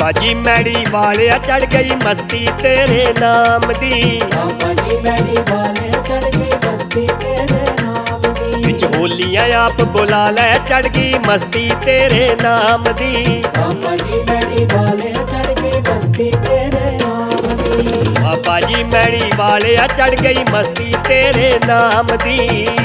बाबा जी मैड़ी वालिया चढ़ गई मस्ती तेरे नाम दी। बाबा जी मैड़ी वालिया चढ़ गई मस्ती तेरे नाम दी। बिच होलियां आप बुला लै चढ़ गई मस्ती तेरे नाम दी। बाबा जी मैड़ी वालिया चढ़ गई मस्ती तेरे नाम दी। बाबा जी मैड़ी वालिया चढ़ गई मस्ती तेरे नाम दी।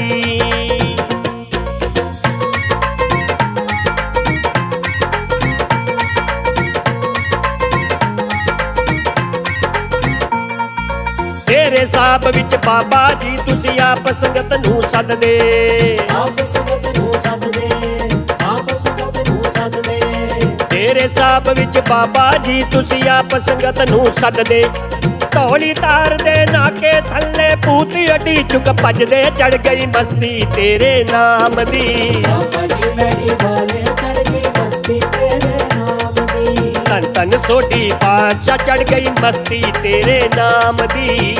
तेरे साहब विच बाबा जी तुसी आप संगत नूं सद दे। आप संगत नूं सद दे, आप संगत नूं सद दे। तेरे साहब विच बाबा जी तुसी आप संगत नूं सद दे। धौली तार दे नाके थल्ले भूत अड्डी चुक भजदे चढ़ गई मस्ती तेरे नाम दी। बाबा जी मैड़ी वालिया चढ़ गई मस्ती तेरे नाम दी। धन धन सोढ़ी पातशाह चढ़ गई मस्ती तेरे नाम दी।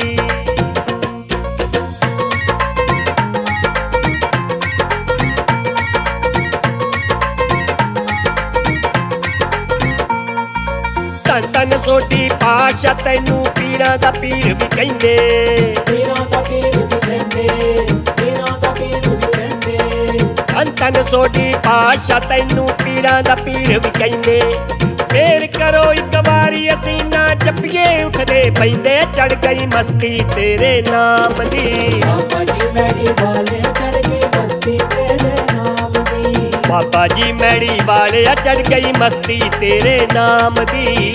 धन धन सोढ़ी पातशाह तैनू पीरां दा पीर भी कहिंदे। पीरां दा पीर भी कहंदे, पीरां दा पीर भी कहंदे। धन धन सोढ़ी पातशाह तैनू पीरां दा पीर भी कहिंदे। फेर करो एक बारी असीं ना जप्पिए उठदे पैंदे चढ़ गई मस्ती तेरे नाम दी। बाबा जी मैड़ी वालिया चढ़ गई मस्ती तेरे नाम दी। बाबा जी मैड़ी वालिया चढ़ गई मस्ती तेरे नाम दी।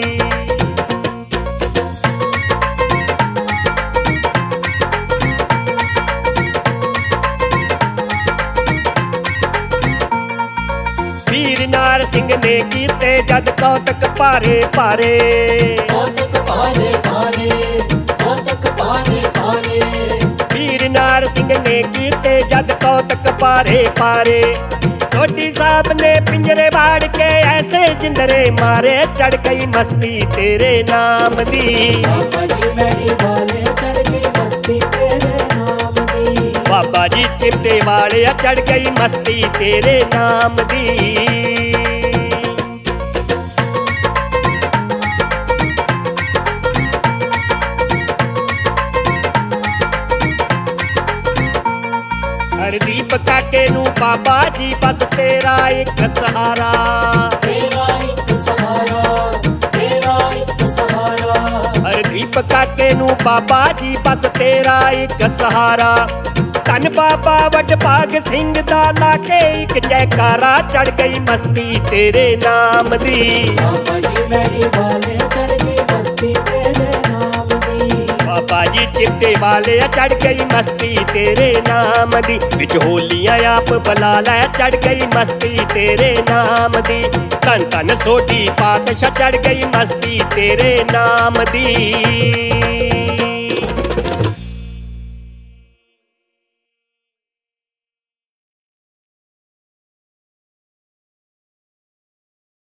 वीर नार सिंह ने कीते जद कौतक भारे भारे। कौतक भारे भारे, कौतक भारे भारे। वीर नार सिंह ने कीते जद कौतक भारे भारे। सोढ़ी साहब ने पिंजरे बाड़ के ऐसे जिंदरे मारे चढ़ गई मस्ती तेरे नाम दी। बाबा जी मैड़ी वालिया चढ़ गई मस्ती तेरे नाम दी। बाबा जी चिमटे वालिया चढ़ गई मस्ती तेरे नाम दी। हरदीप काके नू बाबा जी बस तेरा एक सहारा। तेरा एक सहारा, तेरा एक सहारा। हरदीप काके नू बाबा जी बस तेरा एक सहारा। धन बाबा वडभाग सिंह दा लाके एक जयकारा चढ़ गई मस्ती तेरे नाम दी। बाबा जी मैड़ी वालिया चढ़ गई मस्ती तेरे नाम दी। बाबा जी चिट्टे वाले चढ़ गई मस्ती तेरे नाम दी। बिच होलियां आप बुला लै चढ़ गई मस्ती तेरे नाम दी। धन धन सोढ़ी पातशाह चढ़ गई मस्ती तेरे नाम दी।